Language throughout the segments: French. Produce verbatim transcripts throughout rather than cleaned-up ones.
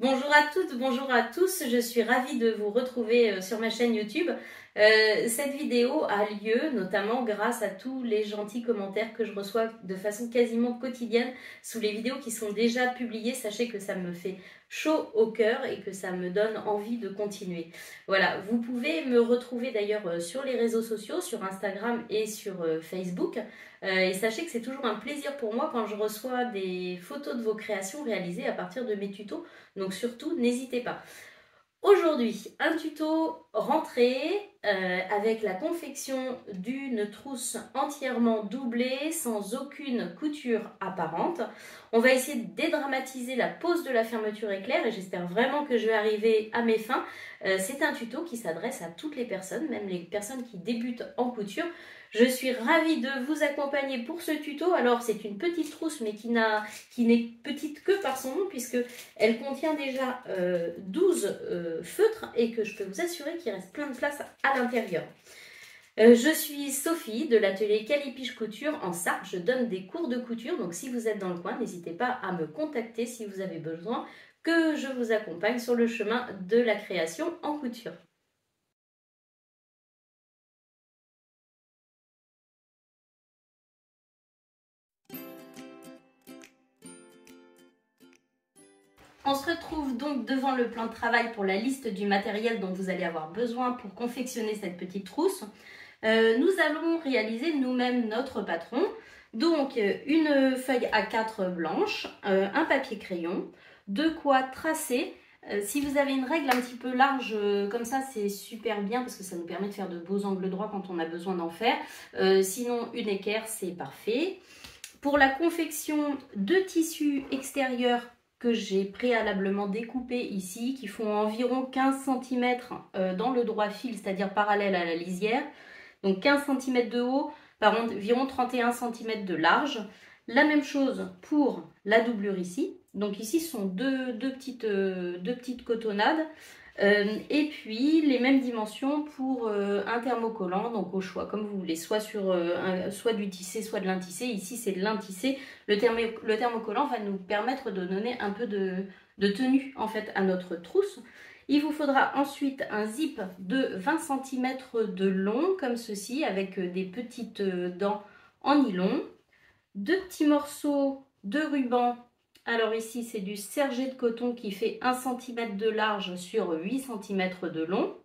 Bonjour à toutes, bonjour à tous, je suis ravie de vous retrouver sur ma chaîne YouTube. Euh, cette vidéo a lieu notamment grâce à tous les gentils commentaires que je reçois de façon quasiment quotidienne sous les vidéos qui sont déjà publiées. Sachez que ça me fait chaud au cœur et que ça me donne envie de continuer. Voilà, vous pouvez me retrouver d'ailleurs sur les réseaux sociaux, sur Instagram et sur Facebook. Euh, et sachez que c'est toujours un plaisir pour moi quand je reçois des photos de vos créations réalisées à partir de mes tutos. Donc surtout, n'hésitez pas. Aujourd'hui, un tuto rentrée euh, avec la confection d'une trousse entièrement doublée sans aucune couture apparente. On va essayer de dédramatiser la pose de la fermeture éclair et j'espère vraiment que je vais arriver à mes fins. Euh, c'est un tuto qui s'adresse à toutes les personnes, même les personnes qui débutent en couture. Je suis ravie de vous accompagner pour ce tuto. Alors c'est une petite trousse mais qui n'a, qui n'est petite que par son nom puisque elle contient déjà euh, douze euh, feutres et que je peux vous assurer qu'il reste plein de place à l'intérieur. Euh, je suis Sophie de l'atelier Calipiche Couture en Sarthe. Je donne des cours de couture, donc si vous êtes dans le coin, n'hésitez pas à me contacter si vous avez besoin que je vous accompagne sur le chemin de la création en couture. On se retrouve donc devant le plan de travail pour la liste du matériel dont vous allez avoir besoin pour confectionner cette petite trousse. Euh, nous allons réaliser nous-mêmes notre patron. Donc une feuille A quatre blanche, euh, un papier crayon, de quoi tracer. Euh, si vous avez une règle un petit peu large euh, comme ça, c'est super bien parce que ça nous permet de faire de beaux angles droits quand on a besoin d'en faire. Euh, sinon, une équerre, c'est parfait. Pour la confection de tissus extérieurs que j'ai préalablement découpés ici, qui font environ quinze centimètres dans le droit fil, c'est-à-dire parallèle à la lisière, donc quinze centimètres de haut par environ trente et un centimètres de large. La même chose pour la doublure ici. Donc ici, ce sont deux, deux, petites, euh, deux petites cotonnades. Euh, et puis, les mêmes dimensions pour euh, un thermocollant, donc au choix, comme vous voulez, soit, sur, euh, un, soit du tissé, soit de l'intissé. Ici, c'est de l'intissé. Le, thermo, le thermocollant va nous permettre de donner un peu de, de tenue en fait, à notre trousse. Il vous faudra ensuite un zip de vingt centimètres de long, comme ceci, avec des petites dents en nylon. Deux petits morceaux de ruban. Alors ici, c'est du sergé de coton qui fait un centimètre de large sur huit centimètres de long.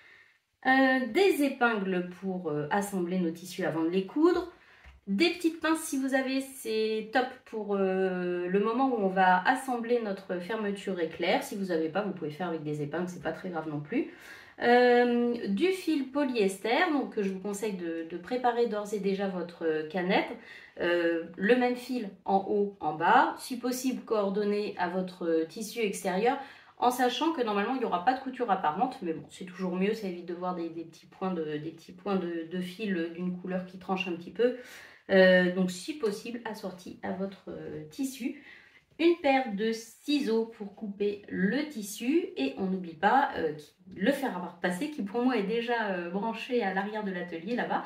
Euh, des épingles pour euh, assembler nos tissus avant de les coudre. Des petites pinces si vous avez, c'est top pour euh, le moment où on va assembler notre fermeture éclair. Si vous n'avez pas, vous pouvez faire avec des épingles, c'est pas très grave non plus. Euh, du fil polyester, donc je vous conseille de, de préparer d'ores et déjà votre canette. Euh, le même fil en haut, en bas, si possible coordonné à votre tissu extérieur, en sachant que normalement il n'y aura pas de couture apparente, mais bon, c'est toujours mieux, ça évite de voir des, des petits points de, des petits points de, de fil d'une couleur qui tranche un petit peu. Euh, donc si possible assorti à votre euh, tissu. Une paire de ciseaux pour couper le tissu et on n'oublie pas euh, le fer à repasser qui pour moi est déjà euh, branché à l'arrière de l'atelier là-bas.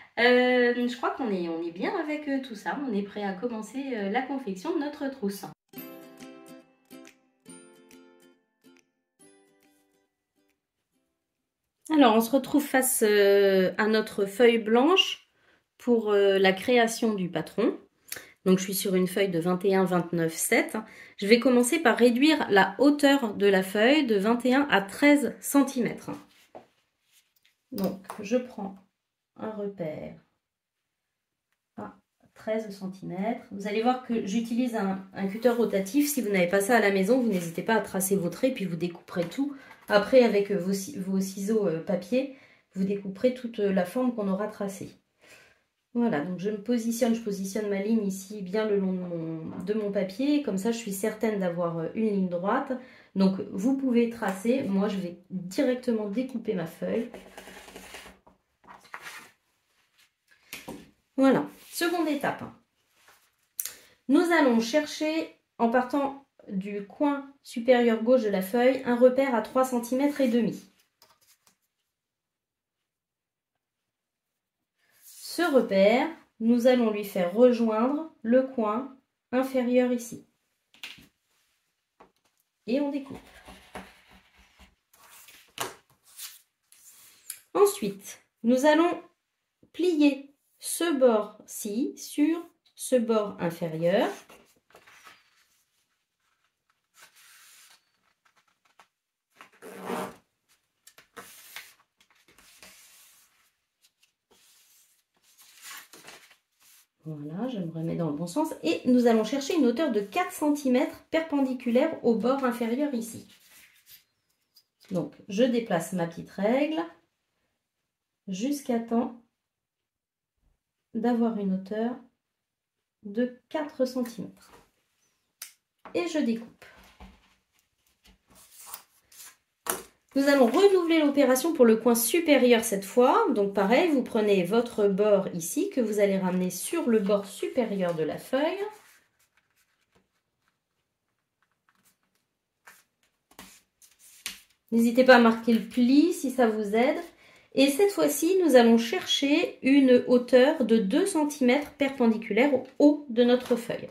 Euh, je crois qu'on est, on est bien avec euh, tout ça, on est prêt à commencer euh, la confection de notre trousse. Alors on se retrouve face euh, à notre feuille blanche pour euh, la création du patron. Donc je suis sur une feuille de vingt et un vingt-neuf sept. Je vais commencer par réduire la hauteur de la feuille de vingt et un à treize centimètres. Donc je prends un repère à treize centimètres. Vous allez voir que j'utilise un, un cutter rotatif. Si vous n'avez pas ça à la maison, vous n'hésitez pas à tracer vos traits, puis vous découperez tout. Après, avec vos, vos ciseaux papier, vous découperez toute la forme qu'on aura tracée. Voilà, donc je me positionne, je positionne ma ligne ici bien le long de mon, de mon papier. Comme ça, je suis certaine d'avoir une ligne droite. Donc, vous pouvez tracer. Moi, je vais directement découper ma feuille. Voilà, seconde étape. Nous allons chercher, en partant du coin supérieur gauche de la feuille, un repère à trois centimètres et demi. Ce repère, nous allons lui faire rejoindre le coin inférieur ici. et on découpe. Ensuite, nous allons plier ce bord-ci sur ce bord inférieur. Voilà, je me remets dans le bon sens. Et nous allons chercher une hauteur de quatre centimètres perpendiculaire au bord inférieur ici. Donc, je déplace ma petite règle jusqu'à temps d'avoir une hauteur de quatre centimètres. Et je découpe. Nous allons renouveler l'opération pour le coin supérieur cette fois. Donc pareil, vous prenez votre bord ici que vous allez ramener sur le bord supérieur de la feuille. N'hésitez pas à marquer le pli si ça vous aide. Et cette fois-ci, nous allons chercher une hauteur de deux centimètres perpendiculaire au haut de notre feuille.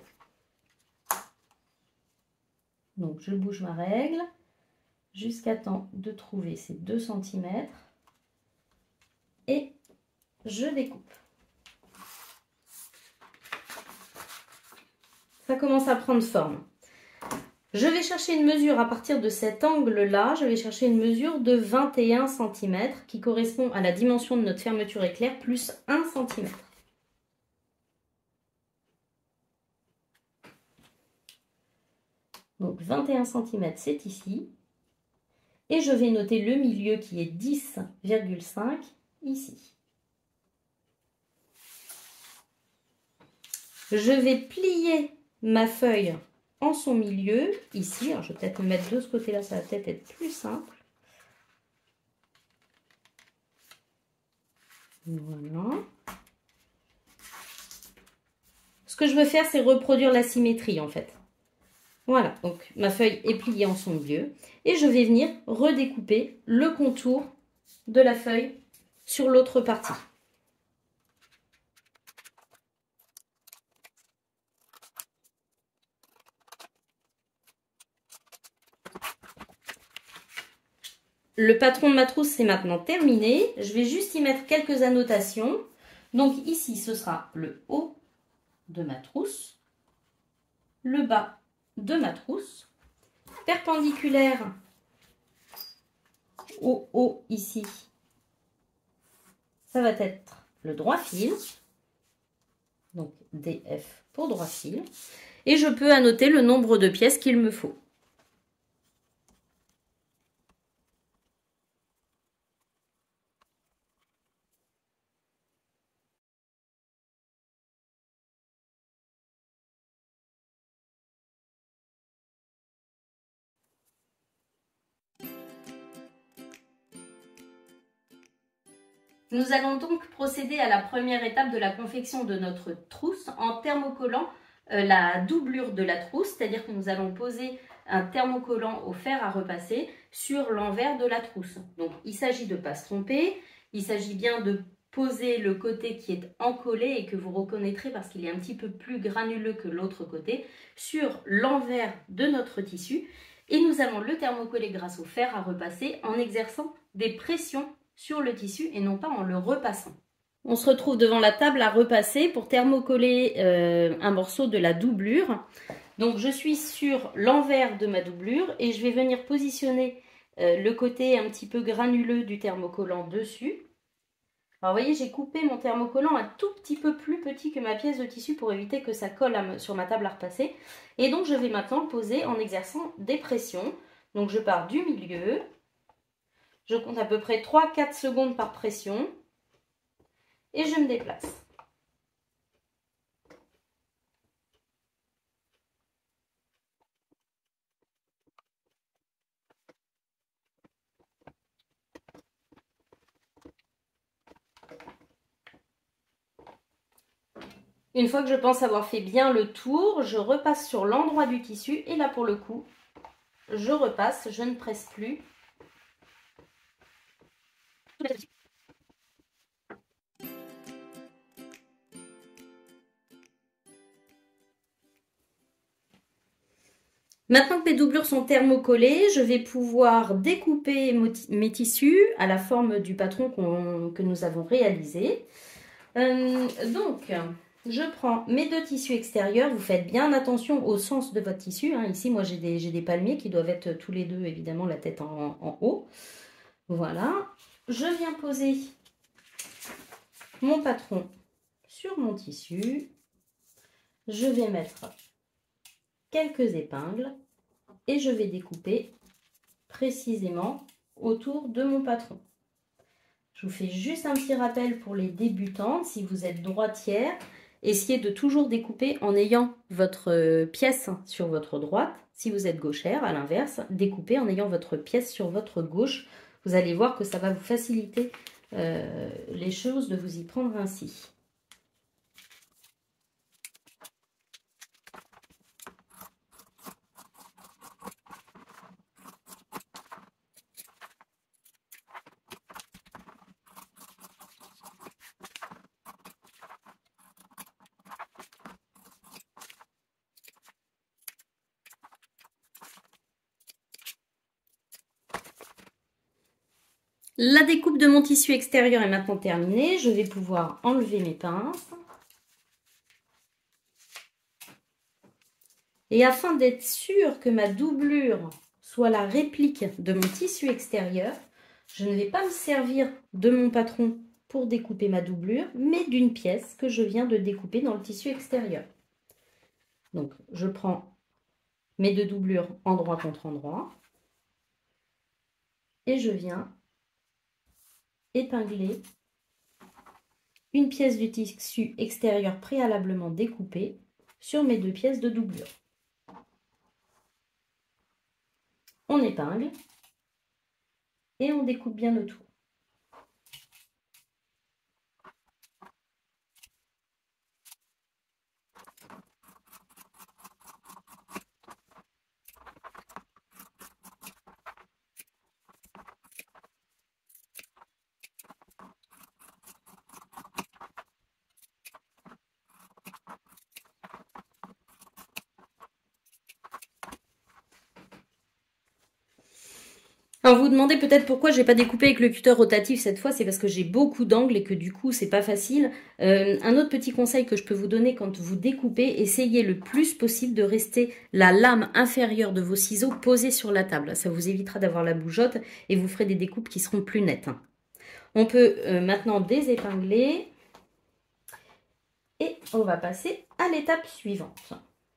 Donc je bouge ma règle jusqu'à temps de trouver ces deux centimètres et je découpe. Ça commence à prendre forme. Je vais chercher une mesure à partir de cet angle-là. Je vais chercher une mesure de vingt et un centimètres qui correspond à la dimension de notre fermeture éclair plus un centimètre. Donc vingt et un centimètres, c'est ici. Et je vais noter le milieu qui est dix virgule cinq ici. Je vais plier ma feuille en son milieu ici. Alors je vais peut-être me mettre de ce côté-là, ça va peut-être être plus simple. Voilà. Ce que je veux faire, c'est reproduire la symétrie en fait. Voilà, donc ma feuille est pliée en son milieu et je vais venir redécouper le contour de la feuille sur l'autre partie. Le patron de ma trousse, c'est maintenant terminé. Je vais juste y mettre quelques annotations. Donc ici, ce sera le haut de ma trousse, le bas de ma trousse, perpendiculaire au haut ici, ça va être le droit fil, donc D F pour droit fil, et je peux annoter le nombre de pièces qu'il me faut. Nous allons donc procéder à la première étape de la confection de notre trousse en thermocollant euh, la doublure de la trousse, c'est-à-dire que nous allons poser un thermocollant au fer à repasser sur l'envers de la trousse. Donc il s'agit de ne pas se tromper, il s'agit bien de poser le côté qui est encollé et que vous reconnaîtrez parce qu'il est un petit peu plus granuleux que l'autre côté sur l'envers de notre tissu et nous allons le thermocoller grâce au fer à repasser en exerçant des pressions sur le tissu et non pas en le repassant. On se retrouve devant la table à repasser pour thermocoller euh, un morceau de la doublure. Donc je suis sur l'envers de ma doublure et je vais venir positionner euh, le côté un petit peu granuleux du thermocollant dessus. Alors vous voyez, j'ai coupé mon thermocollant un tout petit peu plus petit que ma pièce de tissu pour éviter que ça colle à, sur ma table à repasser. Et donc je vais maintenant le poser en exerçant des pressions. Donc je pars du milieu. Je compte à peu près trois à quatre secondes par pression et je me déplace. Une fois que je pense avoir fait bien le tour, je repasse sur l'endroit du tissu et là pour le coup, je repasse, je ne presse plus. Maintenant que mes doublures sont thermocollées, je vais pouvoir découper mes tissus à la forme du patron qu'on, que nous avons réalisé. Euh, donc, je prends mes deux tissus extérieurs. Vous faites bien attention au sens de votre tissu. Hein. Ici, moi, j'ai des, j'ai des palmiers qui doivent être tous les deux, évidemment, la tête en, en haut. Voilà. Je viens poser mon patron sur mon tissu. Je vais mettre quelques épingles et je vais découper précisément autour de mon patron. Je vous fais juste un petit rappel pour les débutantes. Si vous êtes droitière, essayez de toujours découper en ayant votre pièce sur votre droite. Si vous êtes gauchère, à l'inverse, découpez en ayant votre pièce sur votre gauche. Vous allez voir que ça va vous faciliter euh, les choses de vous y prendre ainsi. La découpe de mon tissu extérieur est maintenant terminée. Je vais pouvoir enlever mes pinces. Et afin d'être sûre que ma doublure soit la réplique de mon tissu extérieur, je ne vais pas me servir de mon patron pour découper ma doublure, mais d'une pièce que je viens de découper dans le tissu extérieur. Donc, je prends mes deux doublures endroit contre endroit et je viens épingler une pièce du tissu extérieur préalablement découpée sur mes deux pièces de doublure. On épingle et on découpe bien autour. Alors vous demandez peut-être pourquoi je n'ai pas découpé avec le cutter rotatif cette fois, c'est parce que j'ai beaucoup d'angles et que du coup c'est pas facile. Euh, un autre petit conseil que je peux vous donner quand vous découpez, essayez le plus possible de rester la lame inférieure de vos ciseaux posée sur la table. Ça vous évitera d'avoir la bougeotte et vous ferez des découpes qui seront plus nettes. On peut euh, maintenant désépingler et on va passer à l'étape suivante.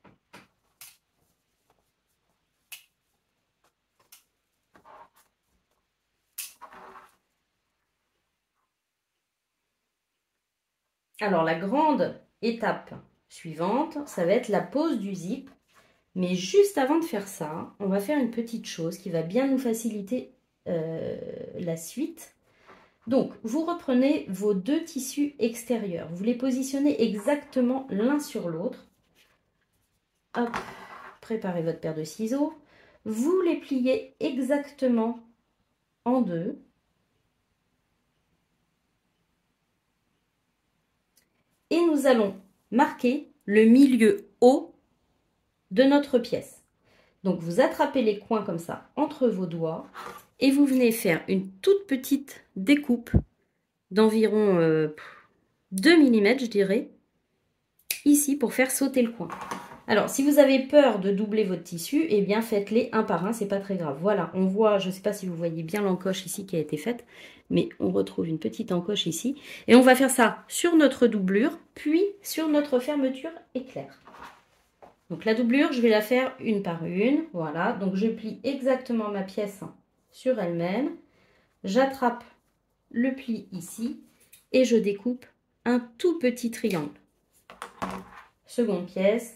Alors, la grande étape suivante, ça va être la pose du zip. Mais juste avant de faire ça, on va faire une petite chose qui va bien nous faciliter euh, la suite. Donc, vous reprenez vos deux tissus extérieurs. Vous les positionnez exactement l'un sur l'autre. Hop, préparez votre paire de ciseaux. Vous les pliez exactement en deux. Et nous allons marquer le milieu haut de notre pièce. Donc vous attrapez les coins comme ça entre vos doigts et vous venez faire une toute petite découpe d'environ euh, deux millimètres, je dirais, ici pour faire sauter le coin. Alors si vous avez peur de doubler votre tissu, eh bien faites-les un par un, c'est pas très grave. Voilà, on voit, je ne sais pas si vous voyez bien l'encoche ici qui a été faite, mais on retrouve une petite encoche ici. Et on va faire ça sur notre doublure, puis sur notre fermeture éclair. Donc la doublure, je vais la faire une par une. Voilà, donc je plie exactement ma pièce sur elle-même. J'attrape le pli ici et je découpe un tout petit triangle. Seconde pièce.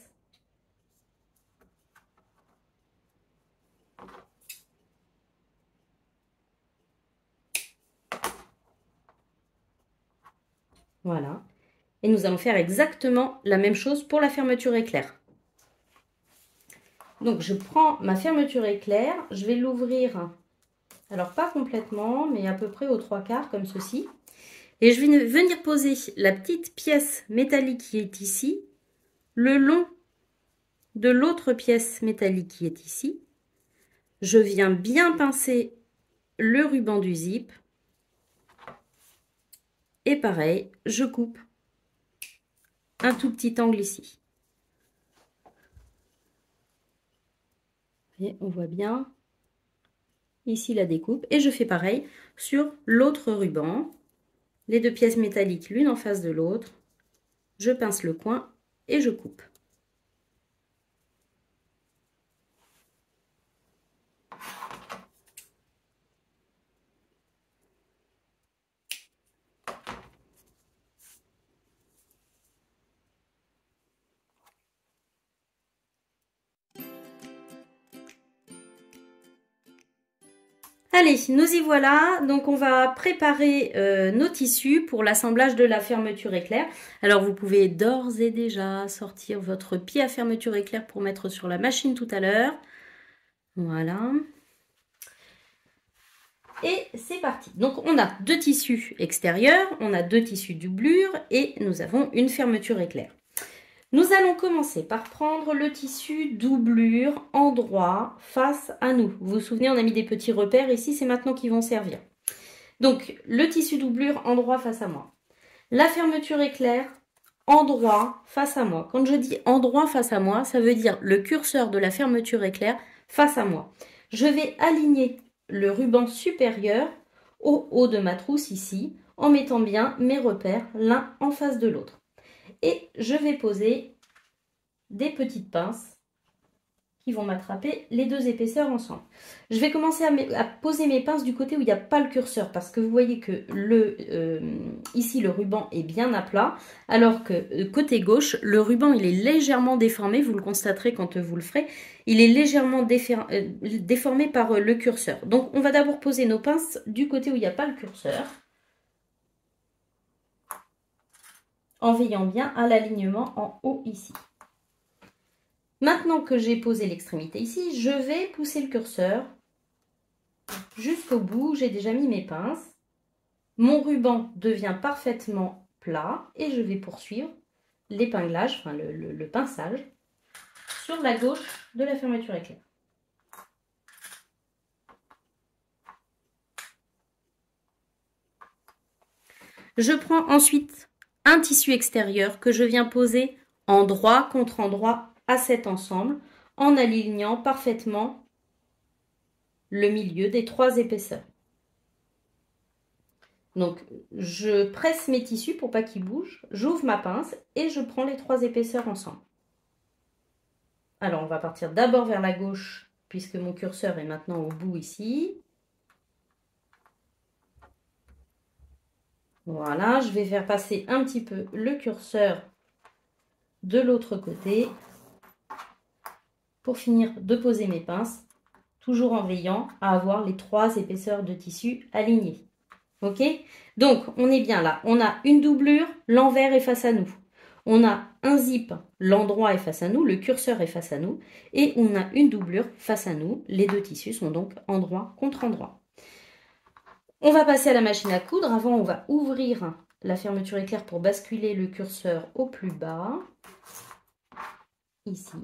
Voilà. Et nous allons faire exactement la même chose pour la fermeture éclair. Donc, je prends ma fermeture éclair, je vais l'ouvrir, alors pas complètement, mais à peu près aux trois quarts, comme ceci. Et je vais venir poser la petite pièce métallique qui est ici, le long de l'autre pièce métallique qui est ici. Je viens bien pincer le ruban du zip. Et pareil, je coupe un tout petit angle ici. Et on voit bien ici la découpe. Et je fais pareil sur l'autre ruban. Les deux pièces métalliques l'une en face de l'autre. Je pince le coin et je coupe. Allez, nous y voilà. Donc, on va préparer euh, nos tissus pour l'assemblage de la fermeture éclair. Alors, vous pouvez d'ores et déjà sortir votre pied à fermeture éclair pour mettre sur la machine tout à l'heure. Voilà. Et c'est parti. Donc, on a deux tissus extérieurs, on a deux tissus doublure et nous avons une fermeture éclair. Nous allons commencer par prendre le tissu doublure endroit face à nous. Vous vous souvenez, on a mis des petits repères ici, c'est maintenant qu'ils vont servir. Donc, le tissu doublure endroit face à moi. La fermeture éclair endroit face à moi. Quand je dis endroit face à moi, ça veut dire le curseur de la fermeture éclair face à moi. Je vais aligner le ruban supérieur au haut de ma trousse ici, en mettant bien mes repères l'un en face de l'autre. Et je vais poser des petites pinces qui vont m'attraper les deux épaisseurs ensemble. Je vais commencer à, à poser mes pinces du côté où il n'y a pas le curseur, parce que vous voyez que le, euh, ici le ruban est bien à plat, alors que euh, côté gauche, le ruban il est légèrement déformé, vous le constaterez quand vous le ferez, il est légèrement euh, déformé par euh, le curseur. Donc on va d'abord poser nos pinces du côté où il n'y a pas le curseur, en veillant bien à l'alignement en haut ici. Maintenant que j'ai posé l'extrémité ici, je vais pousser le curseur jusqu'au bout. J'ai déjà mis mes pinces. Mon ruban devient parfaitement plat et je vais poursuivre l'épinglage, enfin le, le, le pinçage, sur la gauche de la fermeture éclair. Je prends ensuite un tissu extérieur que je viens poser endroit contre endroit à cet ensemble en alignant parfaitement le milieu des trois épaisseurs. Donc, je presse mes tissus pour pas qu'ils bougent, j'ouvre ma pince et je prends les trois épaisseurs ensemble. Alors, on va partir d'abord vers la gauche puisque mon curseur est maintenant au bout ici. Voilà, je vais faire passer un petit peu le curseur de l'autre côté pour finir de poser mes pinces, toujours en veillant à avoir les trois épaisseurs de tissu alignées. Ok? Donc, on est bien là. On a une doublure, l'envers est face à nous. On a un zip, l'endroit est face à nous, le curseur est face à nous. Et on a une doublure face à nous. Les deux tissus sont donc endroit contre endroit. On va passer à la machine à coudre. Avant, on va ouvrir la fermeture éclair pour basculer le curseur au plus bas. Ici.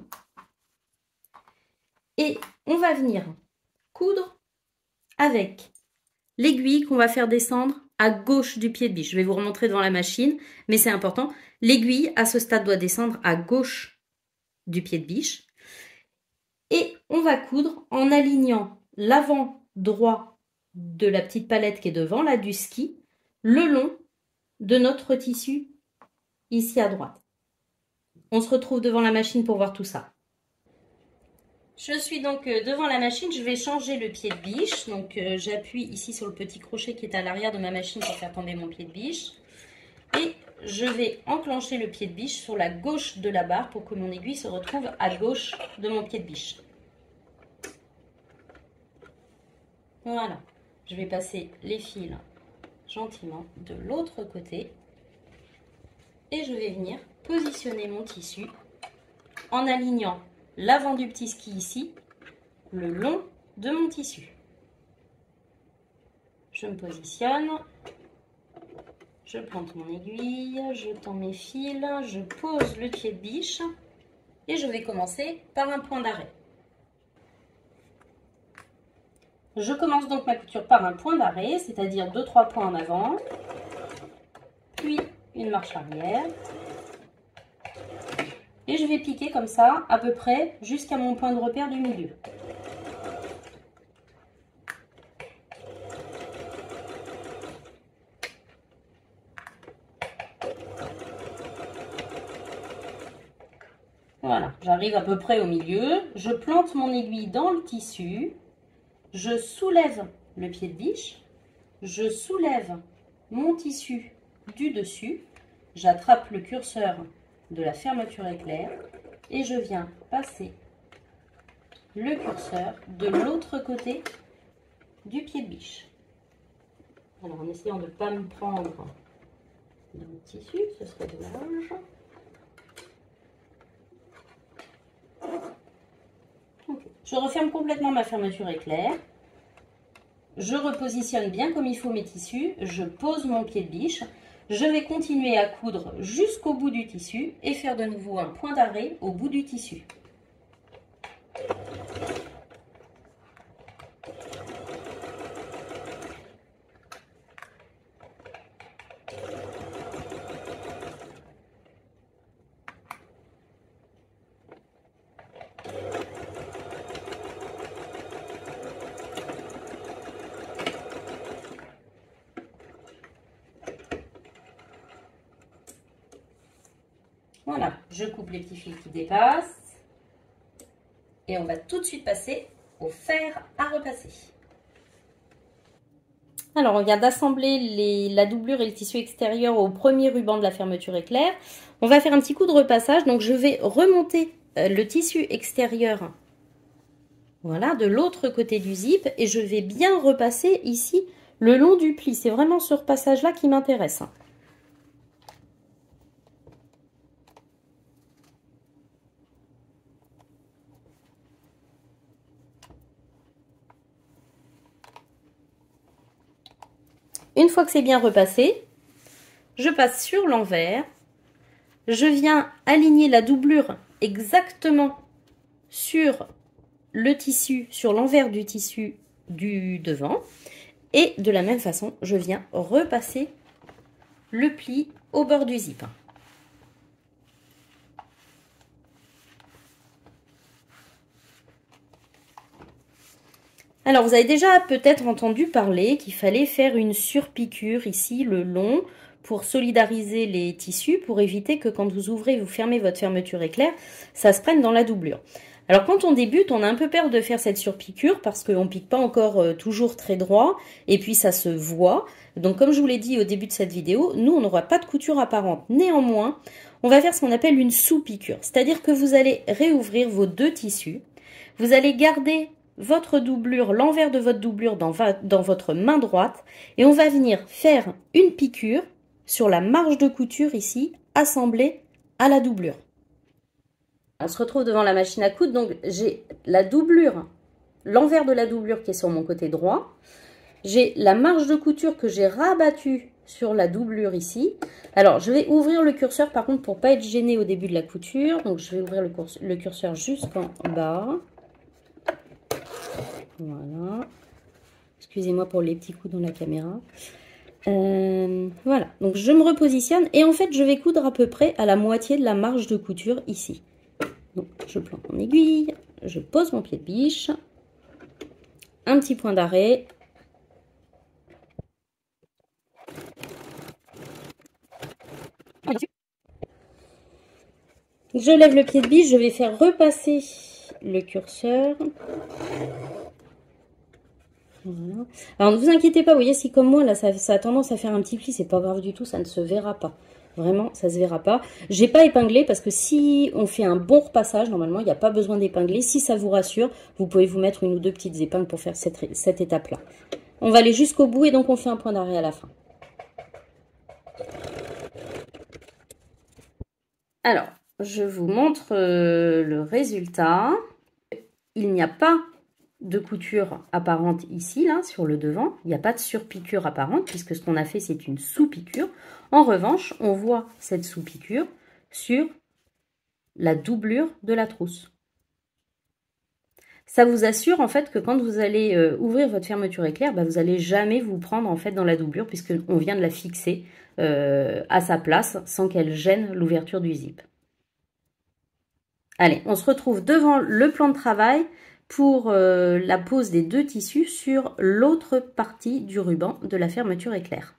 Et on va venir coudre avec l'aiguille qu'on va faire descendre à gauche du pied de biche. Je vais vous remontrer devant la machine, mais c'est important. L'aiguille, à ce stade, doit descendre à gauche du pied de biche. Et on va coudre en alignant l'avant droit de la petite palette qui est devant, là, du ski, le long de notre tissu, ici à droite. On se retrouve devant la machine pour voir tout ça. Je suis donc devant la machine, je vais changer le pied de biche. Donc euh, j'appuie ici sur le petit crochet qui est à l'arrière de ma machine pour faire tomber mon pied de biche. Et je vais enclencher le pied de biche sur la gauche de la barre pour que mon aiguille se retrouve à gauche de mon pied de biche. Voilà, je vais passer les fils gentiment de l'autre côté. Et je vais venir positionner mon tissu en alignant l'avant du petit ski ici, le long de mon tissu. Je me positionne, je plante mon aiguille, je tends mes fils, je pose le pied de biche Et je vais commencer par un point d'arrêt. Je commence donc ma couture par un point d'arrêt, c'est-à-dire deux trois points en avant, puis une marche arrière. Et je vais piquer comme ça, à peu près, jusqu'à mon point de repère du milieu. Voilà, j'arrive à peu près au milieu. Je plante mon aiguille dans le tissu. Je soulève le pied de biche. Je soulève mon tissu du dessus. J'attrape le curseur de la fermeture éclair et je viens passer le curseur de l'autre côté du pied de biche. Alors en essayant de ne pas me prendre dans le tissu, ce serait dommage. Okay. Je referme complètement ma fermeture éclair. Je repositionne bien comme il faut mes tissus. Je pose mon pied de biche. Je vais continuer à coudre jusqu'au bout du tissu et faire de nouveau un point d'arrêt au bout du tissu. Voilà, je coupe les petits fils qui dépassent et on va tout de suite passer au fer à repasser. Alors on vient d'assembler les, la doublure et le tissu extérieur au premier ruban de la fermeture éclair. On va faire un petit coup de repassage, donc je vais remonter le tissu extérieur, voilà, de l'autre côté du zip et je vais bien repasser ici le long du pli. C'est vraiment ce repassage là qui m'intéresse. Une fois que c'est bien repassé, je passe sur l'envers. Je viens aligner la doublure exactement sur le tissu, sur l'envers du tissu du devant. Et de la même façon, je viens repasser le pli au bord du zip. Alors, vous avez déjà peut-être entendu parler qu'il fallait faire une surpiqûre ici, le long, pour solidariser les tissus, pour éviter que quand vous ouvrez et vous fermez votre fermeture éclair, ça se prenne dans la doublure. Alors, quand on débute, on a un peu peur de faire cette surpiqûre parce qu'on ne pique pas encore euh, toujours très droit et puis ça se voit. Donc, comme je vous l'ai dit au début de cette vidéo, nous, on n'aura pas de couture apparente. Néanmoins, on va faire ce qu'on appelle une sous-piqûre, c'est-à-dire que vous allez réouvrir vos deux tissus, vous allez garder votre doublure, l'envers de votre doublure dans, dans votre main droite et on va venir faire une piqûre sur la marge de couture ici, assemblée à la doublure. On se retrouve devant la machine à coudre, donc j'ai la doublure, l'envers de la doublure qui est sur mon côté droit, j'ai la marge de couture que j'ai rabattue sur la doublure ici. Alors je vais ouvrir le curseur par contre pour pas être gêné au début de la couture, donc je vais ouvrir le, le curseur jusqu'en bas. Voilà. Excusez-moi pour les petits coups dans la caméra. Euh, voilà. Donc, je me repositionne. Et en fait, je vais coudre à peu près à la moitié de la marge de couture ici. Donc, je plante mon aiguille. Je pose mon pied de biche. Un petit point d'arrêt. Je lève le pied de biche. Je vais faire repasser le curseur. Voilà. Alors ne vous inquiétez pas, vous voyez, si comme moi là ça, ça a tendance à faire un petit pli, c'est pas grave du tout, ça ne se verra pas. Vraiment, ça se verra pas. J'ai pas épinglé parce que si on fait un bon repassage, normalement il n'y a pas besoin d'épingler. Si ça vous rassure, vous pouvez vous mettre une ou deux petites épingles pour faire cette, cette étape là. On va aller jusqu'au bout et donc on fait un point d'arrêt à la fin. Alors, je vous montre euh, le résultat. Il n'y a pas de couture apparente ici, là, sur le devant. Il n'y a pas de surpiqûre apparente, puisque ce qu'on a fait, c'est une sous-piqûre. En revanche, on voit cette sous-piqûre sur la doublure de la trousse. Ça vous assure en fait que quand vous allez euh, ouvrir votre fermeture éclair, bah, vous n'allez jamais vous prendre en fait dans la doublure puisqu'on vient de la fixer euh, à sa place sans qu'elle gêne l'ouverture du zip. Allez, on se retrouve devant le plan de travail pour euh, la pose des deux tissus sur l'autre partie du ruban de la fermeture éclair.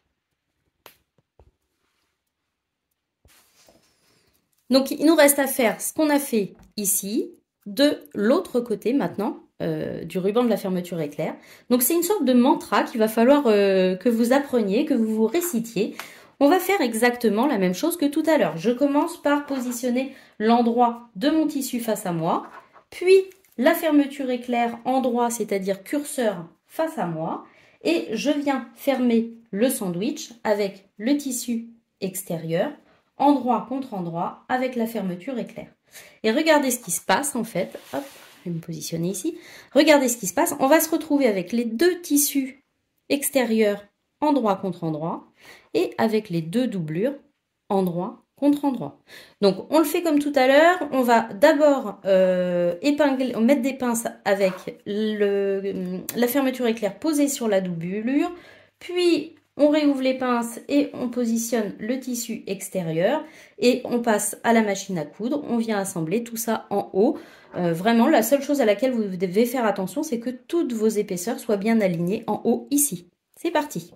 Donc, il nous reste à faire ce qu'on a fait ici, de l'autre côté maintenant, euh, du ruban de la fermeture éclair. Donc, c'est une sorte de mantra qu'il va falloir euh, que vous appreniez, que vous vous récitiez. On va faire exactement la même chose que tout à l'heure. Je commence par positionner l'endroit de mon tissu face à moi, puis la fermeture éclair endroit, c'est-à-dire curseur face à moi, et je viens fermer le sandwich avec le tissu extérieur, endroit contre endroit, avec la fermeture éclair. Et regardez ce qui se passe en fait. Hop, je vais me positionner ici. Regardez ce qui se passe. On va se retrouver avec les deux tissus extérieurs, endroit contre endroit, et avec les deux doublures, endroit contre endroit. Donc on le fait comme tout à l'heure. On va d'abord euh, épingler, mettre des pinces avec le, la fermeture éclair posée sur la doublure, puis on réouvre les pinces et on positionne le tissu extérieur et on passe à la machine à coudre. On vient assembler tout ça en haut. Euh, vraiment, la seule chose à laquelle vous devez faire attention, c'est que toutes vos épaisseurs soient bien alignées en haut ici. C'est parti!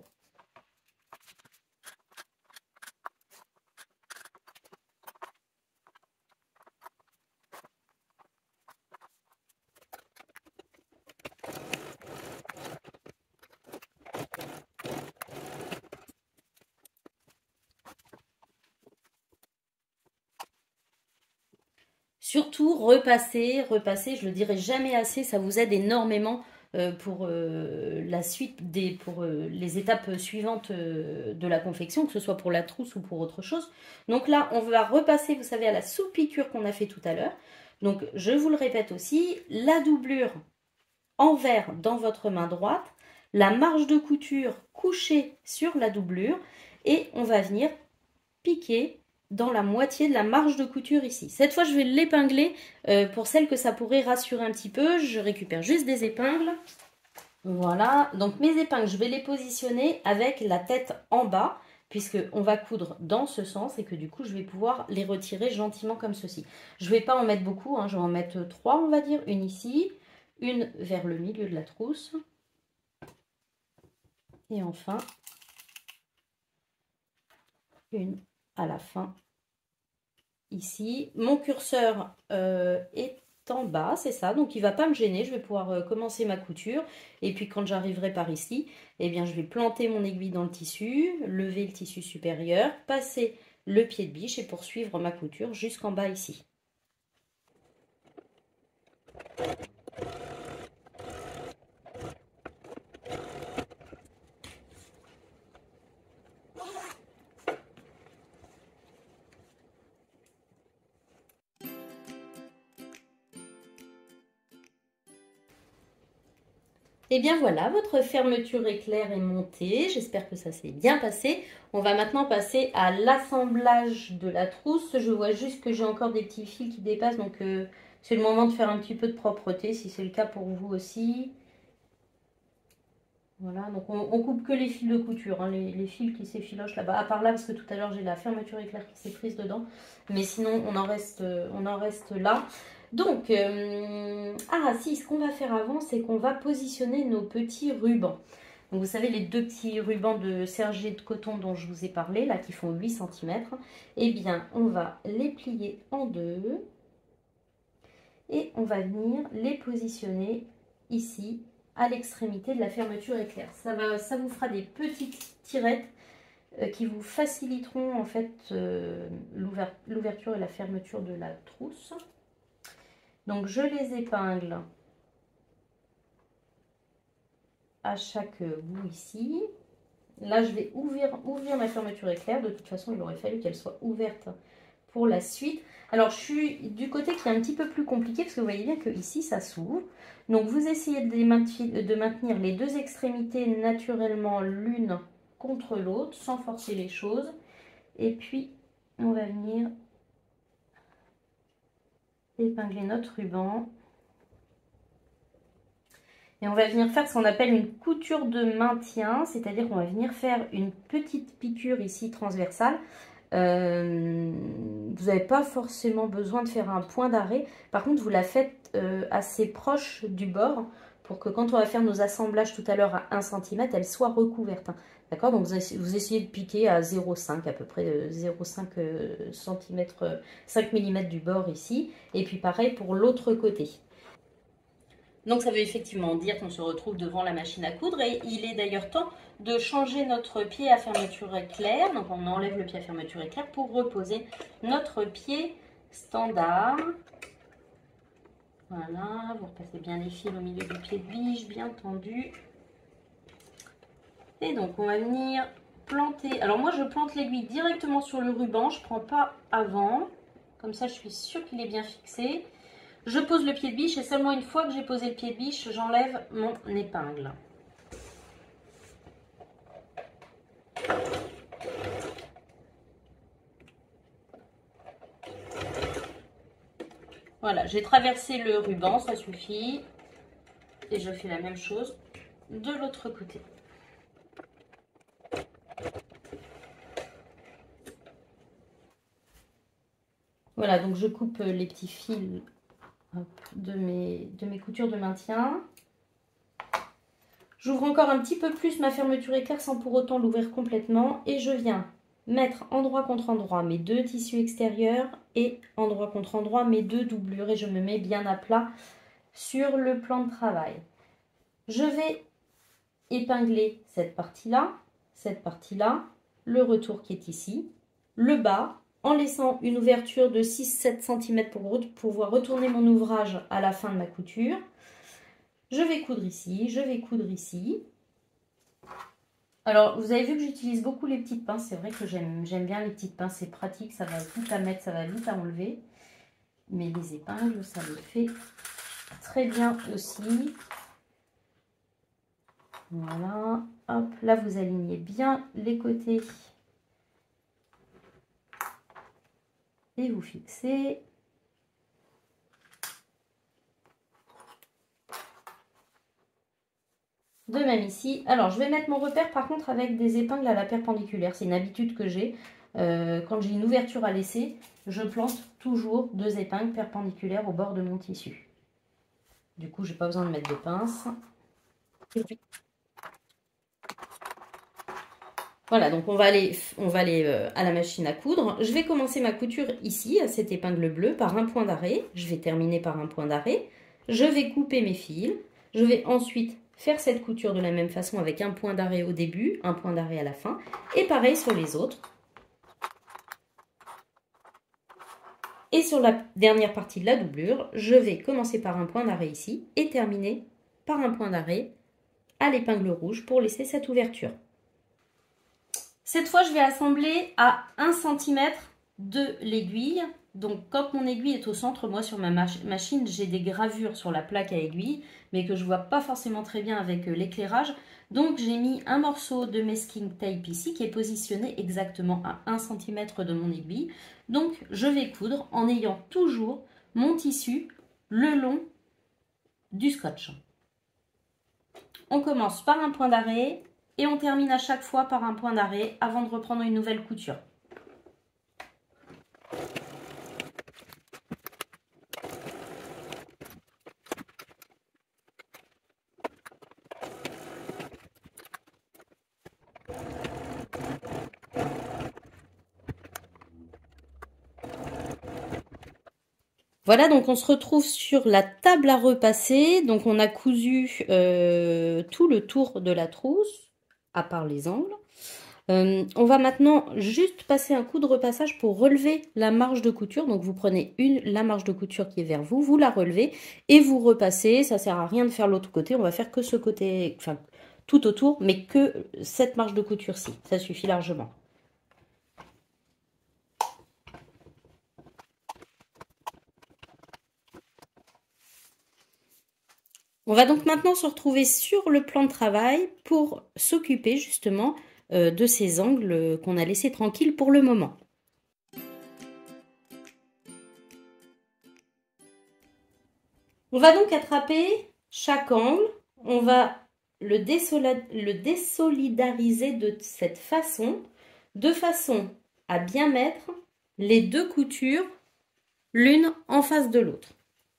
Surtout, repasser, repasser, je le dirai jamais assez, ça vous aide énormément euh, pour euh, la suite, des, pour euh, les étapes suivantes euh, de la confection, que ce soit pour la trousse ou pour autre chose. Donc là, on va repasser, vous savez, à la sous-piqûre qu'on a fait tout à l'heure. Donc, je vous le répète aussi, la doublure envers dans votre main droite, la marge de couture couchée sur la doublure, et on va venir piquer dans la moitié de la marge de couture ici. Cette fois, je vais l'épingler euh, pour celles que ça pourrait rassurer un petit peu. Je récupère juste des épingles. Voilà, donc mes épingles, je vais les positionner avec la tête en bas, puisqu'on va coudre dans ce sens et que du coup, je vais pouvoir les retirer gentiment comme ceci. Je ne vais pas en mettre beaucoup, hein, je vais en mettre trois, on va dire. Une ici, une vers le milieu de la trousse. Et enfin, une à la fin ici. Mon curseur euh, est en bas, c'est ça, donc il va pas me gêner, je vais pouvoir euh, commencer ma couture et puis quand j'arriverai par ici, eh bien je vais planter mon aiguille dans le tissu, lever le tissu supérieur, passer le pied de biche et poursuivre ma couture jusqu'en bas ici. Et bien voilà, votre fermeture éclair est montée. J'espère que ça s'est bien passé. On va maintenant passer à l'assemblage de la trousse. Je vois juste que j'ai encore des petits fils qui dépassent. Donc euh, c'est le moment de faire un petit peu de propreté si c'est le cas pour vous aussi. Voilà, donc on, on coupe que les fils de couture, hein, les, les fils qui s'effilochent là-bas. À part là, parce que tout à l'heure j'ai la fermeture éclair qui s'est prise dedans. Mais sinon, on en reste, on en reste là. Donc, euh, ah si, ce qu'on va faire avant, c'est qu'on va positionner nos petits rubans. Donc vous savez, les deux petits rubans de serge de coton dont je vous ai parlé, là, qui font huit centimètres, eh bien, on va les plier en deux. Et on va venir les positionner ici, à l'extrémité de la fermeture éclair. Ça, va, ça vous fera des petites tirettes euh, qui vous faciliteront en fait euh, l'ouverture et la fermeture de la trousse. Donc je les épingle à chaque bout ici. Là je vais ouvrir, ouvrir ma fermeture éclair. De toute façon il aurait fallu qu'elle soit ouverte pour la suite. Alors je suis du côté qui est un petit peu plus compliqué parce que vous voyez bien que ici ça s'ouvre. Donc vous essayez de maintenir, de maintenir les deux extrémités naturellement l'une contre l'autre sans forcer les choses. Et puis on va venir épingler notre ruban. Et on va venir faire ce qu'on appelle une couture de maintien, c'est-à-dire qu'on va venir faire une petite piqûre ici transversale. Euh, vous n'avez pas forcément besoin de faire un point d'arrêt. Par contre, vous la faites euh, assez proche du bord pour que quand on va faire nos assemblages tout à l'heure à un centimètre, elle soit recouverte. Hein. D'accord? Donc, vous essayez de piquer à zéro virgule cinq, à peu près zéro virgule cinq cm, cinq millimètres du bord ici. Et puis pareil pour l'autre côté. Donc ça veut effectivement dire qu'on se retrouve devant la machine à coudre et il est d'ailleurs temps de changer notre pied à fermeture éclair. Donc on enlève le pied à fermeture éclair pour reposer notre pied standard. Voilà, vous repassez bien les fils au milieu du pied de biche, bien tendu. Et donc on va venir planter. Alors moi je plante l'aiguille directement sur le ruban, je ne prends pas avant. Comme ça je suis sûre qu'il est bien fixé. Je pose le pied de biche et seulement une fois que j'ai posé le pied de biche, j'enlève mon épingle. Voilà, j'ai traversé le ruban, ça suffit. Et je fais la même chose de l'autre côté. Voilà, donc je coupe les petits fils de mes, de mes coutures de maintien. J'ouvre encore un petit peu plus ma fermeture éclair sans pour autant l'ouvrir complètement et je viens mettre endroit contre endroit mes deux tissus extérieurs et endroit contre endroit mes deux doublures et je me mets bien à plat sur le plan de travail. Je vais épingler cette partie-là, cette partie-là, le retour qui est ici, le bas, en laissant une ouverture de six à sept centimètres pour pouvoir retourner mon ouvrage à la fin de ma couture. Je vais coudre ici, je vais coudre ici. Alors, vous avez vu que j'utilise beaucoup les petites pinces. C'est vrai que j'aime bien les petites pinces, c'est pratique, ça va vite à mettre, ça va vite à enlever. Mais les épingles, ça le fait très bien aussi. Voilà, hop, là vous alignez bien les côtés. Et vous fixez. De même ici. Alors, je vais mettre mon repère par contre avec des épingles à la perpendiculaire. C'est une habitude que j'ai. Euh, quand j'ai une ouverture à laisser, je plante toujours deux épingles perpendiculaires au bord de mon tissu. Du coup, je n'ai pas besoin de mettre de pince. Voilà, donc on va aller, on va aller euh, à la machine à coudre. Je vais commencer ma couture ici, à cette épingle bleue, par un point d'arrêt. Je vais terminer par un point d'arrêt. Je vais couper mes fils. Je vais ensuite faire cette couture de la même façon avec un point d'arrêt au début, un point d'arrêt à la fin. Et pareil sur les autres. Et sur la dernière partie de la doublure, je vais commencer par un point d'arrêt ici et terminer par un point d'arrêt à l'épingle rouge pour laisser cette ouverture. Cette fois, je vais assembler à un centimètre de l'aiguille. Donc, quand mon aiguille est au centre, moi, sur ma machine, j'ai des gravures sur la plaque à aiguille, mais que je ne vois pas forcément très bien avec l'éclairage. Donc, j'ai mis un morceau de masking tape ici, qui est positionné exactement à un centimètre de mon aiguille. Donc, je vais coudre en ayant toujours mon tissu le long du scotch. On commence par un point d'arrêt. Et on termine à chaque fois par un point d'arrêt avant de reprendre une nouvelle couture. Voilà, donc on se retrouve sur la table à repasser. Donc on a cousu euh, tout le tour de la trousse, à part les angles. Euh, on va maintenant juste passer un coup de repassage pour relever la marge de couture. Donc vous prenez une, la marge de couture qui est vers vous, vous la relevez et vous repassez. Ça sert à rien de faire l'autre côté, on va faire que ce côté, enfin tout autour, mais que cette marge de couture-ci. Ça suffit largement. On va donc maintenant se retrouver sur le plan de travail pour s'occuper justement euh, de ces angles qu'on a laissés tranquilles pour le moment. On va donc attraper chaque angle, on va le, le désolidariser de cette façon, de façon à bien mettre les deux coutures l'une en face de l'autre.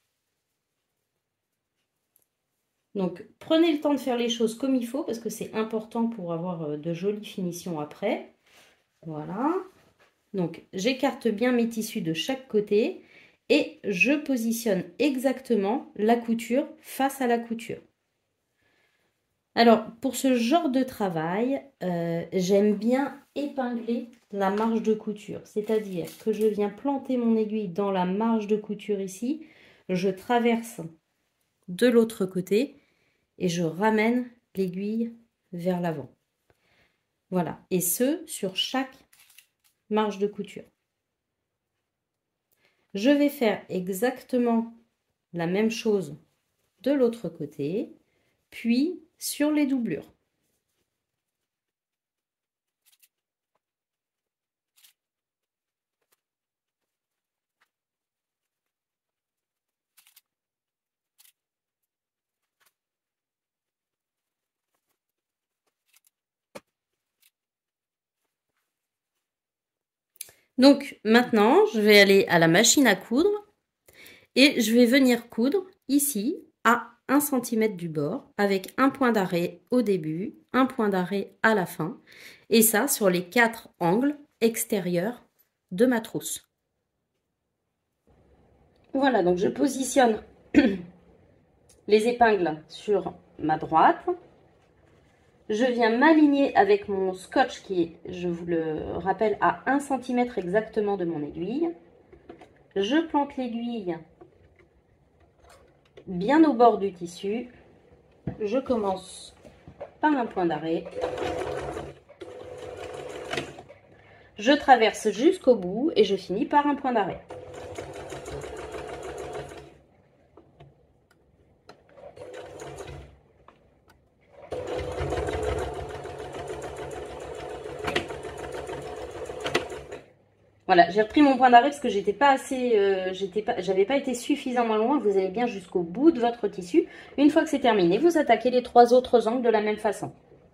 Donc prenez le temps de faire les choses comme il faut parce que c'est important pour avoir de jolies finitions après. Voilà. Donc j'écarte bien mes tissus de chaque côté et je positionne exactement la couture face à la couture. Alors pour ce genre de travail, euh, j'aime bien épingler la marge de couture. C'est-à-dire que je viens planter mon aiguille dans la marge de couture ici, je traverse de l'autre côté et je ramène l'aiguille vers l'avant. Voilà, et ce sur chaque marge de couture. Je vais faire exactement la même chose de l'autre côté, puis sur les doublures. Donc maintenant, je vais aller à la machine à coudre et je vais venir coudre ici à un centimètre du bord avec un point d'arrêt au début, un point d'arrêt à la fin et ça sur les quatre angles extérieurs de ma trousse. Voilà, donc je positionne les épingles sur ma droite. Je viens m'aligner avec mon scotch qui est, je vous le rappelle, à un centimètre exactement de mon aiguille. Je plante l'aiguille bien au bord du tissu. Je commence par un point d'arrêt. Je traverse jusqu'au bout et je finis par un point d'arrêt. Voilà, j'ai repris mon point d'arrêt parce que j'étais pas assez, euh, j'étais pas, j'avais pas été suffisamment loin. Vous allez bien jusqu'au bout de votre tissu. Une fois que c'est terminé, vous attaquez les trois autres angles de la même façon.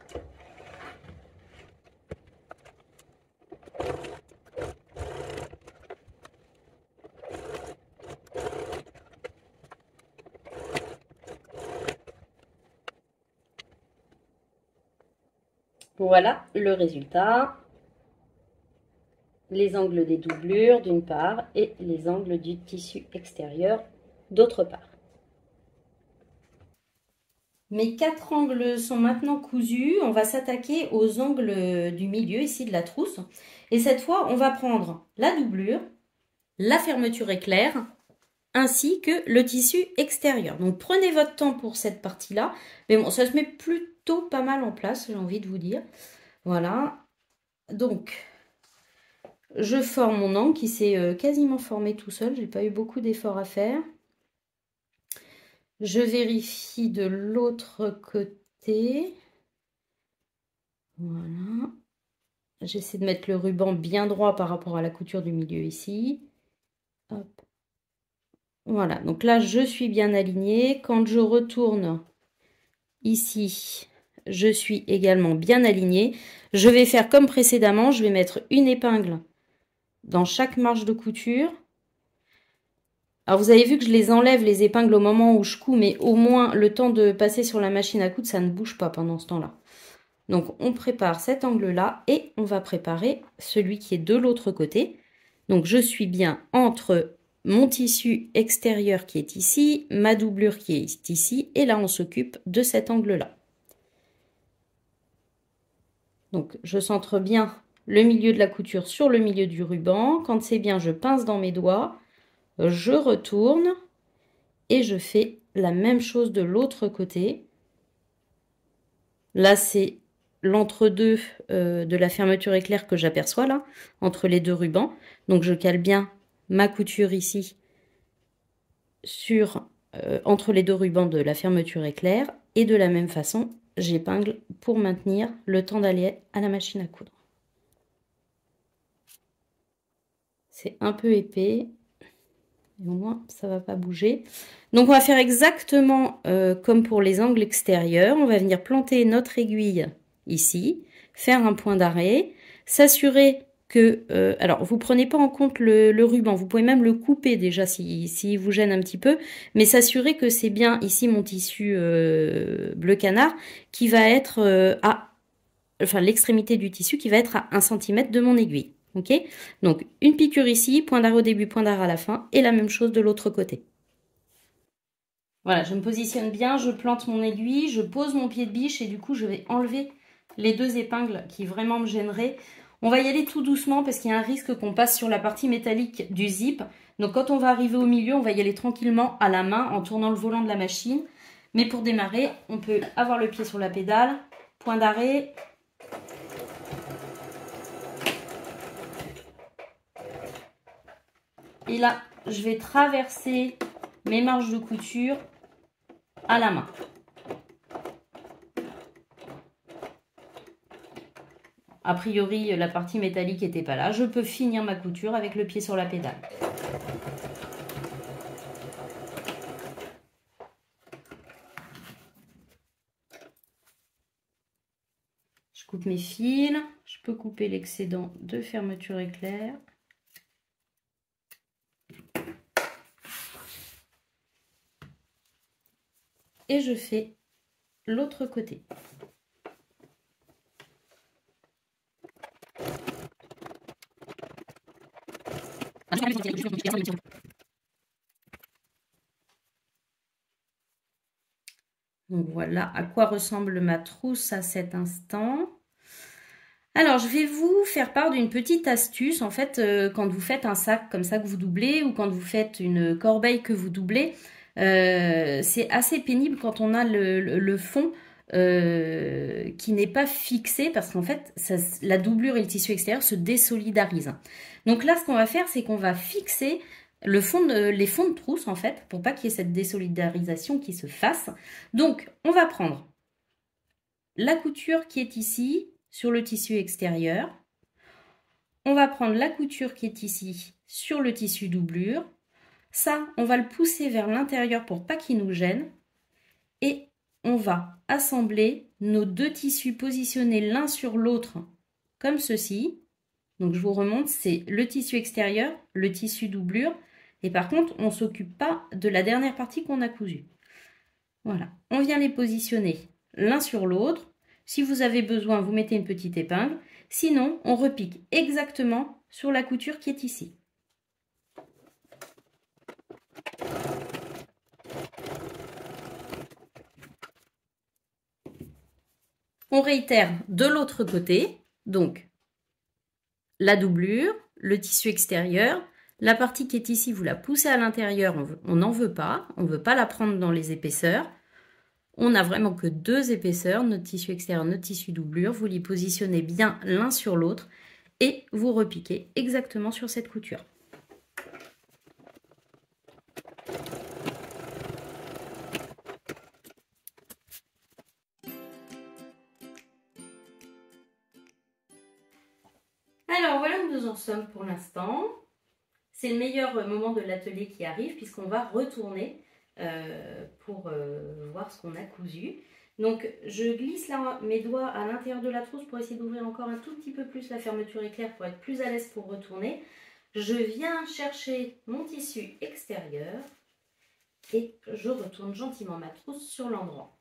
Voilà le résultat. Les angles des doublures d'une part et les angles du tissu extérieur d'autre part. Mes quatre angles sont maintenant cousus. On va s'attaquer aux angles du milieu ici de la trousse. Et cette fois, on va prendre la doublure, la fermeture éclair, ainsi que le tissu extérieur. Donc prenez votre temps pour cette partie-là. Mais bon, ça se met plutôt pas mal en place, j'ai envie de vous dire. Voilà. Donc, je forme mon angle qui s'est quasiment formé tout seul. J'ai pas eu beaucoup d'efforts à faire. Je vérifie de l'autre côté. Voilà. J'essaie de mettre le ruban bien droit par rapport à la couture du milieu ici. Hop. Voilà, donc là, je suis bien alignée. Quand je retourne ici, je suis également bien alignée. Je vais faire comme précédemment, je vais mettre une épingle dans chaque marge de couture. Alors, vous avez vu que je les enlève, les épingles, au moment où je couds, mais au moins, le temps de passer sur la machine à coudre, ça ne bouge pas pendant ce temps-là. Donc, on prépare cet angle-là et on va préparer celui qui est de l'autre côté. Donc, je suis bien entre mon tissu extérieur qui est ici, ma doublure qui est ici, et là, on s'occupe de cet angle-là. Donc, je centre bien le milieu de la couture sur le milieu du ruban. Quand c'est bien, je pince dans mes doigts, je retourne et je fais la même chose de l'autre côté. Là, c'est l'entre-deux euh, de la fermeture éclair que j'aperçois là, entre les deux rubans. Donc, je cale bien ma couture ici sur euh, entre les deux rubans de la fermeture éclair. Et de la même façon, j'épingle pour maintenir le temps d'aller à la machine à coudre. C'est un peu épais. Et au moins, ça ne va pas bouger. Donc, on va faire exactement euh, comme pour les angles extérieurs. On va venir planter notre aiguille ici, faire un point d'arrêt, s'assurer que... Euh, alors, vous ne prenez pas en compte le, le ruban. Vous pouvez même le couper déjà s'il si, si vous gêne un petit peu. Mais s'assurer que c'est bien ici mon tissu euh, bleu canard qui va être euh, à... Enfin, l'extrémité du tissu qui va être à un centimètre de mon aiguille. Ok, donc une piqûre ici, point d'arrêt au début, point d'arrêt à la fin, et la même chose de l'autre côté. Voilà, je me positionne bien, je plante mon aiguille, je pose mon pied de biche et du coup je vais enlever les deux épingles qui vraiment me gêneraient. On va y aller tout doucement parce qu'il y a un risque qu'on passe sur la partie métallique du zip. Donc quand on va arriver au milieu, on va y aller tranquillement à la main en tournant le volant de la machine. Mais pour démarrer, on peut avoir le pied sur la pédale, point d'arrêt. Et là, je vais traverser mes marges de couture à la main. A priori, la partie métallique n'était pas là. Je peux finir ma couture avec le pied sur la pédale. Je coupe mes fils. Je peux couper l'excédent de fermeture éclair. Et je fais l'autre côté. Donc voilà à quoi ressemble ma trousse à cet instant. Alors, je vais vous faire part d'une petite astuce. En fait, euh, quand vous faites un sac comme ça que vous doublez ou quand vous faites une corbeille que vous doublez, euh, c'est assez pénible quand on a le, le, le fond euh, qui n'est pas fixé parce qu'en fait, ça, la doublure et le tissu extérieur se désolidarisent. Donc là, ce qu'on va faire, c'est qu'on va fixer le fond de, les fonds de trousse, en fait, pour pas qu'il y ait cette désolidarisation qui se fasse. Donc, on va prendre la couture qui est ici, sur le tissu extérieur. On va prendre la couture qui est ici sur le tissu doublure. Ça, on va le pousser vers l'intérieur pour pas qu'il nous gêne. Et on va assembler nos deux tissus positionnés l'un sur l'autre comme ceci. Donc je vous remonte, c'est le tissu extérieur, le tissu doublure. Et par contre, on ne s'occupe pas de la dernière partie qu'on a cousue. Voilà, on vient les positionner l'un sur l'autre. Si vous avez besoin, vous mettez une petite épingle. Sinon, on repique exactement sur la couture qui est ici. On réitère de l'autre côté. Donc, la doublure, le tissu extérieur. La partie qui est ici, vous la poussez à l'intérieur. On n'en veut pas. On ne veut pas la prendre dans les épaisseurs. On n'a vraiment que deux épaisseurs, notre tissu extérieur, notre tissu doublure. Vous les positionnez bien l'un sur l'autre et vous repiquez exactement sur cette couture. Alors voilà où nous en sommes pour l'instant. C'est le meilleur moment de l'atelier qui arrive puisqu'on va retourner euh, pour euh, voir ce qu'on a cousu. Donc je glisse là mes doigts à l'intérieur de la trousse pour essayer d'ouvrir encore un tout petit peu plus la fermeture éclair pour être plus à l'aise pour retourner. Je viens chercher mon tissu extérieur et je retourne gentiment ma trousse sur l'endroit.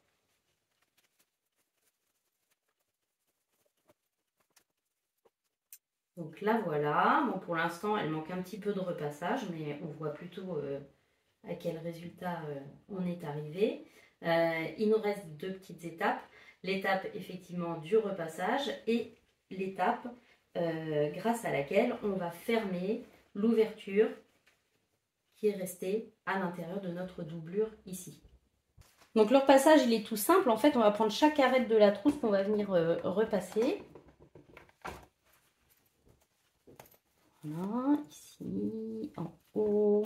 Donc là voilà, bon pour l'instant elle manque un petit peu de repassage mais on voit plutôt euh, à quel résultat euh, on est arrivé. Euh, il nous reste deux petites étapes. L'étape effectivement du repassage et l'étape euh, grâce à laquelle on va fermer l'ouverture qui est restée à l'intérieur de notre doublure ici. Donc le repassage il est tout simple. En fait on va prendre chaque arête de la trousse qu'on va venir euh, repasser. Voilà, ici, en haut.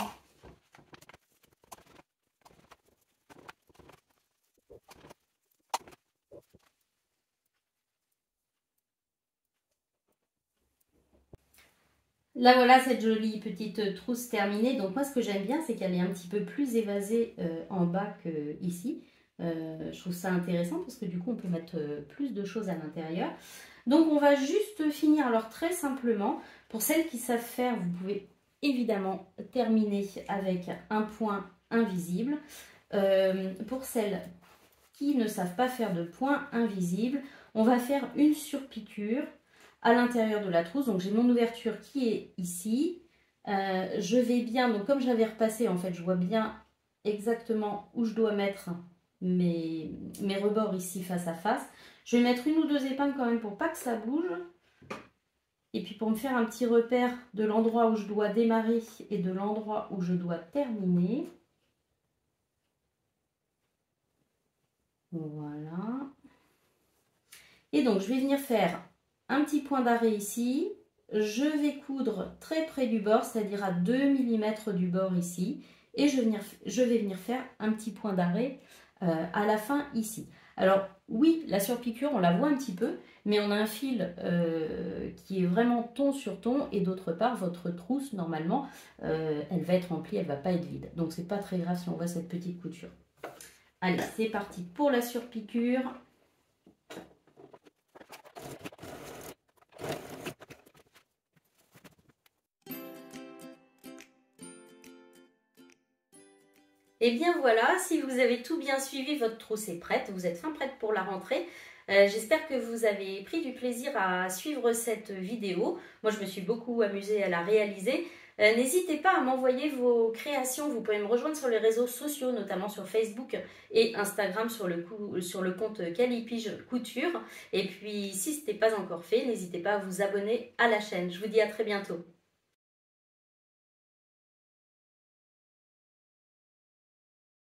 Là voilà cette jolie petite trousse terminée. Donc moi ce que j'aime bien c'est qu'elle est un petit peu plus évasée euh, en bas qu'ici. Euh, je trouve ça intéressant parce que du coup on peut mettre euh, plus de choses à l'intérieur. Donc on va juste finir alors très simplement. Pour celles qui savent faire, vous pouvez évidemment terminer avec un point invisible. Euh, pour celles qui ne savent pas faire de point invisible, on va faire une surpiqûre à l'intérieur de la trousse. Donc j'ai mon ouverture qui est ici. Euh, je vais bien, donc comme je l'avais repassé, en fait, je vois bien exactement où je dois mettre mes, mes rebords ici face à face. Je vais mettre une ou deux épingles quand même pour pas que ça bouge. Et puis pour me faire un petit repère de l'endroit où je dois démarrer et de l'endroit où je dois terminer. Voilà. Et donc je vais venir faire un petit point d'arrêt ici, je vais coudre très près du bord, c'est-à-dire à deux millimètres du bord ici, et je vais venir, je vais venir faire un petit point d'arrêt euh, à la fin ici. Alors oui, la surpiqûre, on la voit un petit peu, mais on a un fil euh, qui est vraiment ton sur ton, et d'autre part, votre trousse, normalement, euh, elle va être remplie, elle ne va pas être vide. Donc c'est pas très grave si on voit cette petite couture. Allez, c'est parti pour la surpiqûre. Et bien voilà, si vous avez tout bien suivi, votre trousse est prête, vous êtes fin prête pour la rentrée. Euh, J'espère que vous avez pris du plaisir à suivre cette vidéo. Moi, je me suis beaucoup amusée à la réaliser. Euh, N'hésitez pas à m'envoyer vos créations. Vous pouvez me rejoindre sur les réseaux sociaux, notamment sur Facebook et Instagram sur le, coup, sur le compte Calipige Couture. Et puis, si ce n'est pas encore fait, n'hésitez pas à vous abonner à la chaîne. Je vous dis à très bientôt.